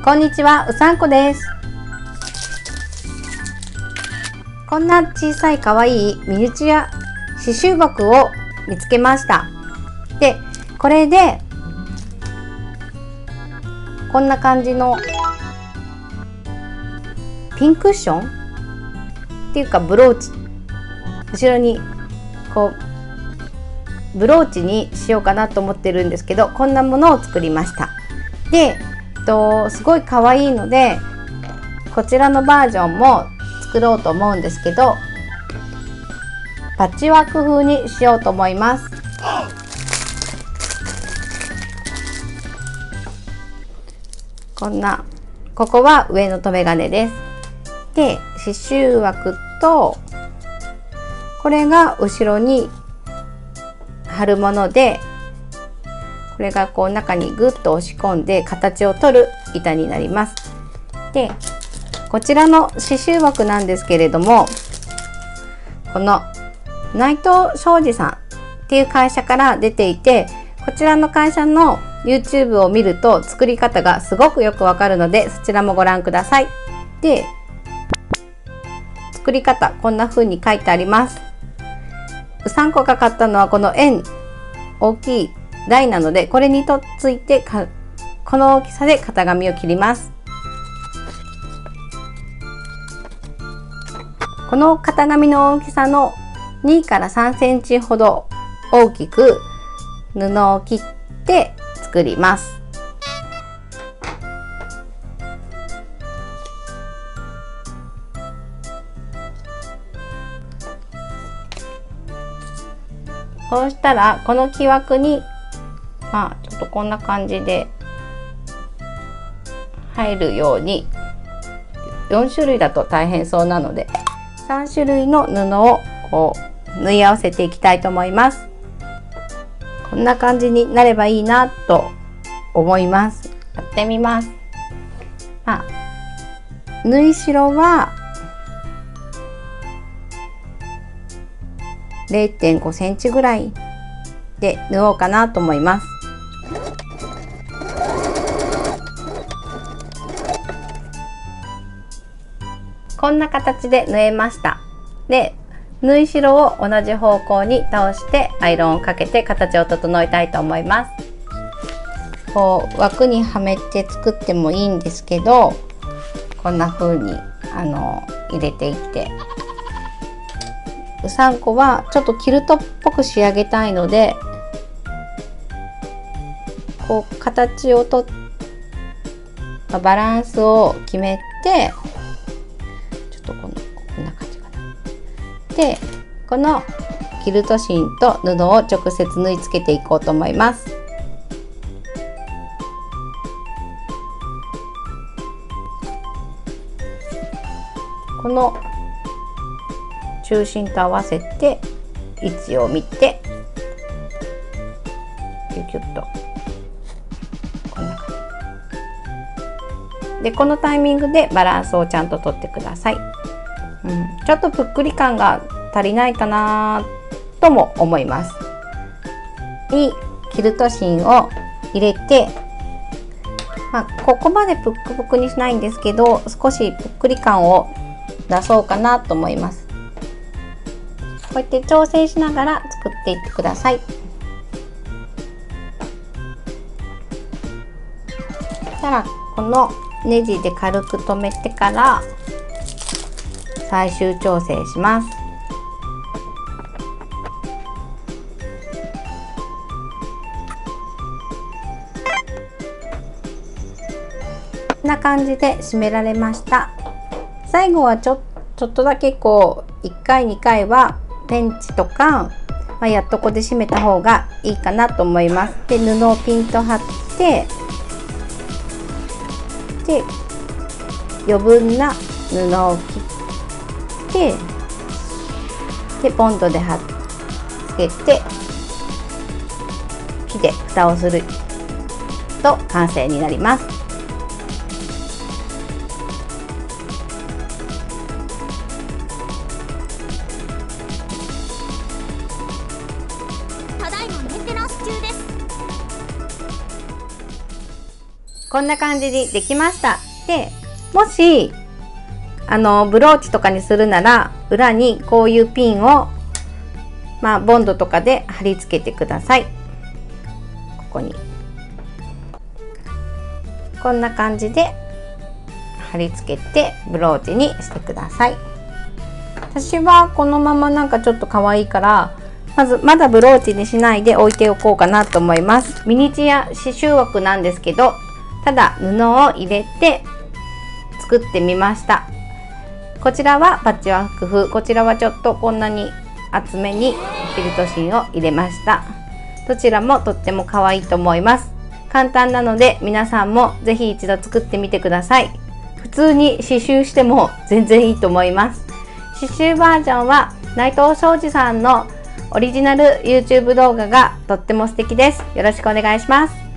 こんにちは、うさんこです。こんな小さいかわいいミニチュア刺繍箱を見つけました。で、これでこんな感じのピンクッションっていうかブローチ、後ろにこうブローチにしようかなと思ってるんですけど、こんなものを作りました。で、すごい可愛いのでこちらのバージョンも作ろうと思うんですけど、パッチワーク風にしようと思います。ここは上の留め金です。で、刺繍枠とこれが後ろに貼るもので、これがこう中にグッと押し込んで形を取る板になります。で、こちらの刺繍枠なんですけれども、この内藤商事さんっていう会社から出ていて、こちらの会社の YouTube を見ると作り方がすごくよくわかるので、そちらもご覧ください。で、作り方こんな風に書いてあります。うさんこが買ったのはこの円大きい台なので、これにとっついてこの大きさで型紙を切ります。この型紙の大きさの2から3センチほど大きく布を切って作ります。そうしたらこの木枠にちょっとこんな感じで入るように、4種類だと大変そうなので3種類の布をこう縫い合わせていきたいと思います。こんな感じになればいいなと思います。やってみます。縫い代は 0.5 センチぐらいで縫おうかなと思います。こんな形で縫えました。で、縫い代を同じ方向に倒してアイロンをかけて形を整えたいと思います。こう枠にはめて作ってもいいんですけど、こんな風に入れていって、うさんこはちょっとキルトっぽく仕上げたいので、こう形をとったバランスを決めて、ちょっとこんな感じかな。で、このキルト芯と布を直接縫い付けていこうと思います。この中心と合わせて位置を見てキュキュッとこんな感じで、このタイミングでバランスをちゃんととってください。ちょっとぷっくり感が足りないかなとも思います。にキルト芯を入れて、ここまでぷっくぷくにしないんですけど、少しぷっくり感を出そうかなと思います。こうやって調整しながら作っていってください。そしたらこのネジで軽く留めてから最終調整します。こんな感じで締められました。最後はちょっとだけこう1回2回はペンチとか、やっとこで締めた方がいいかなと思います。で、布をピンと張って、で余分な布を切って、でボンドで貼っつけて木で蓋をすると完成になります。 こんな感じにできました。で、もしブローチとかにするなら裏にこういうピンをボンドとかで貼り付けてください。ここにこんな感じで貼り付けてブローチにしてください。私はこのままなんかちょっと可愛いからまだブローチにしないで置いておこうかなと思います。ミニチュア刺繍枠なんですけど、ただ布を入れて作ってみました。こちらはパッチワーク風、こちらはちょっとこんなに厚めにキルト芯を入れました。どちらもとっても可愛いと思います。簡単なので皆さんもぜひ一度作ってみてください。普通に刺繍しても全然いいと思います。刺繍バージョンは内藤昌司さんのオリジナル YouTube 動画がとっても素敵です。よろしくお願いします。